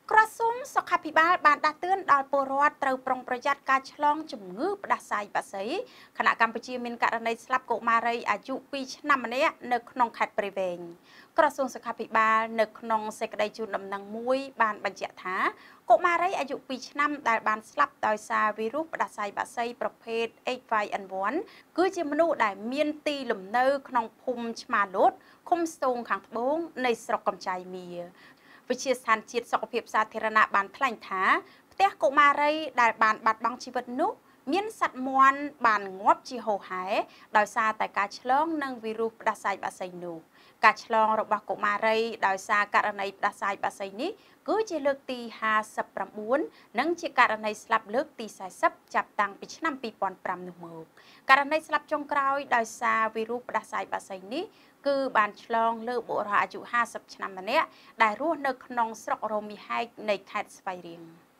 ក្រសួងសុខាភិបាលបានដាស់តឿនដល់ពលរដ្ឋត្រូវប្រុងប្រយ័ត្នការឆ្លងជំងឺផ្ដាសាយបាក់សីខណៈកម្ពុជាមានករណីស្លាប់កុមារីអាយុ2ឆ្នាំម្នាក់នៅក្នុងខេត្តព្រៃវែងក្រសួងសុខាភិបាលនៅក្នុងសេចក្តីជូនដំណឹងមួយបានបញ្ជាក់ថាកុមារីអាយុ2ឆ្នាំដែលបានស្លាប់ដោយសារវីរុសផ្ដាសាយបាក់សីប្រភេទ H5N1 គឺជាមនុស្សដែលមានទីលំនៅក្នុងភូមិឆ្មាលូតឃុំស្ទងខាងត្បូងនៃស្រុកកំចៃមៀវិទ្យាស្ថានជាតិសុខភាពសាធារណៈបានថ្លែងថាផ្ទះកុមារីដែលបានបាត់បង់ជីវិតនោះមានសត្វមាន់បានងាប់ជាហូរហែដោយសារតែការឆ្លងនឹងវីរុសផ្ដាសាយបាក់សីនោះការឆ្លងរបស់កុមារីដោយសារករណីផ្ដាសាយបាក់សីនេះគឺជាលើកទី59និងជាករណីស្លាប់លើកទី40ចាប់តាំងពីឆ្នាំ2005នោះមកករណីស្លាប់ចុងក្រោយដោយសារវីរុសផ្ដាសាយបាក់សីនេះគឺបានឆ្លងលើបុរសអាយុ50ឆ្នាំម្នាក់ដែលរស់នៅក្នុងស្រុករមីហែកនៃខេត្តស្វាយរៀង